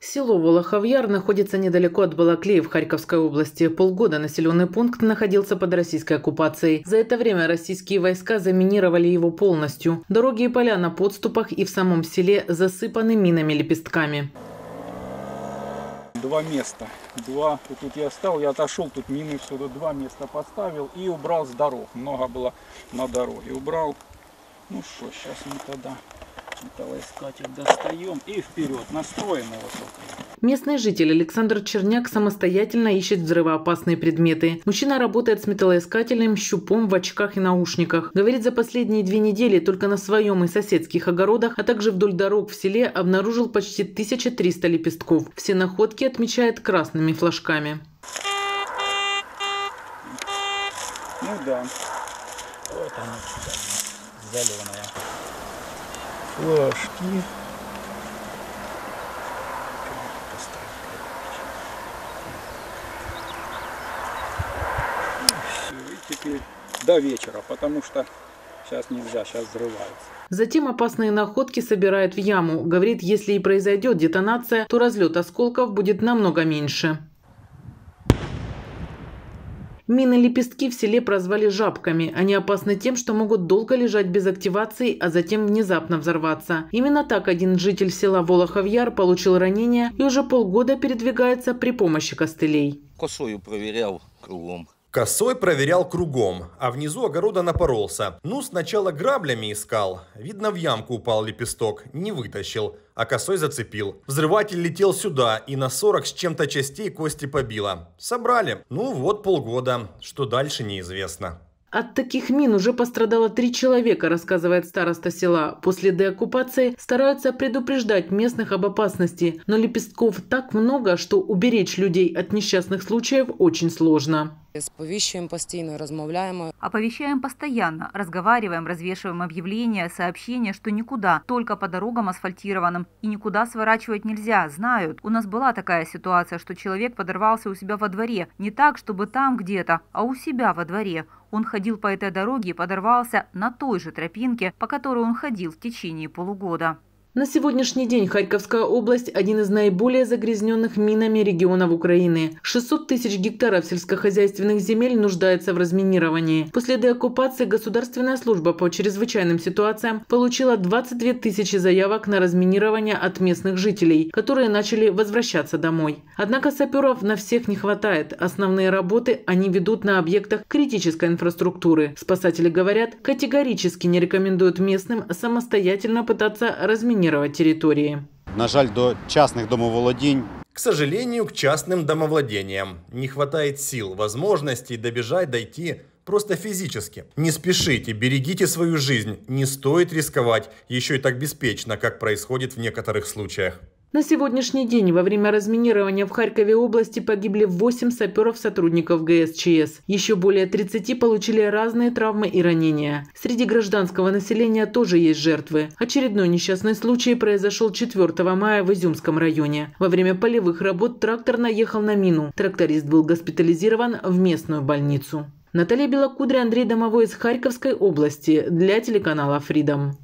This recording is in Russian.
Село Волохов-Яр находится недалеко от Балаклеи в Харьковской области. Полгода населенный пункт находился под российской оккупацией. За это время российские войска заминировали его полностью. Дороги и поля на подступах и в самом селе засыпаны минами-лепестками. Два места. Вот тут я стал, я отошел, тут мины всюду. Два места поставил и убрал с дорог. Много было на дороге. Убрал. Ну что, сейчас мы тогда металлоискатель достаем и вперед. Настроим его только. Местный житель Александр Черняк самостоятельно ищет взрывоопасные предметы. Мужчина работает с металлоискателем, щупом в очках и наушниках. Говорит, за последние 2 недели только на своем и соседских огородах, а также вдоль дорог в селе обнаружил почти 1300 лепестков. Все находки отмечает красными флажками. Ну да. Вот она, зеленая. Флажки. И теперь до вечера, потому что сейчас нельзя, сейчас взрывается. Затем опасные находки собирают в яму. Говорит, если и произойдет детонация, то разлет осколков будет намного меньше. Мины-лепестки в селе прозвали жабками. Они опасны тем, что могут долго лежать без активации, а затем внезапно взорваться. Именно так один житель села Волохов-Яр получил ранение и уже полгода передвигается при помощи костылей. Косою проверял кругом. Косой проверял кругом, а внизу огорода напоролся. Ну, сначала граблями искал. Видно, в ямку упал лепесток, не вытащил, а косой зацепил. Взрыватель летел сюда и на 40 с чем-то частей кости побило. Собрали. Ну, вот полгода. Что дальше, неизвестно. От таких мин уже пострадало 3 человека, рассказывает староста села. После деоккупации стараются предупреждать местных об опасности, но лепестков так много, что уберечь людей от несчастных случаев очень сложно. Оповещаем постоянно, размовляем. Оповещаем постоянно, разговариваем, развешиваем объявления, сообщения, что никуда, только по дорогам асфальтированным. И никуда сворачивать нельзя, знают. У нас была такая ситуация, что человек подорвался у себя во дворе. Не так, чтобы там где-то, а у себя во дворе. Он ходил по этой дороге и подорвался на той же тропинке, по которой он ходил в течение полугода. На сегодняшний день Харьковская область – один из наиболее загрязненных минами регионов Украины. 600 тысяч гектаров сельскохозяйственных земель нуждается в разминировании. После деоккупации Государственная служба по чрезвычайным ситуациям получила 22 тысячи заявок на разминирование от местных жителей, которые начали возвращаться домой. Однако саперов на всех не хватает. Основные работы они ведут на объектах критической инфраструктуры. Спасатели говорят, категорически не рекомендуют местным самостоятельно пытаться разминировать территории. На жаль, до частных домовладений. К сожалению, к частным домовладениям не хватает сил, возможностей добежать, дойти просто физически. Не спешите, берегите свою жизнь, не стоит рисковать еще и так беспечно, как происходит в некоторых случаях. На сегодняшний день во время разминирования в Харькове области погибли 8 саперов-сотрудников ГСЧС. Еще более 30 получили разные травмы и ранения. Среди гражданского населения тоже есть жертвы. Очередной несчастный случай произошел 4 мая в Изюмском районе. Во время полевых работ трактор наехал на мину. Тракторист был госпитализирован в местную больницу. Наталья Белокудря, Андрей Домовой из Харьковской области для телеканала Freedom.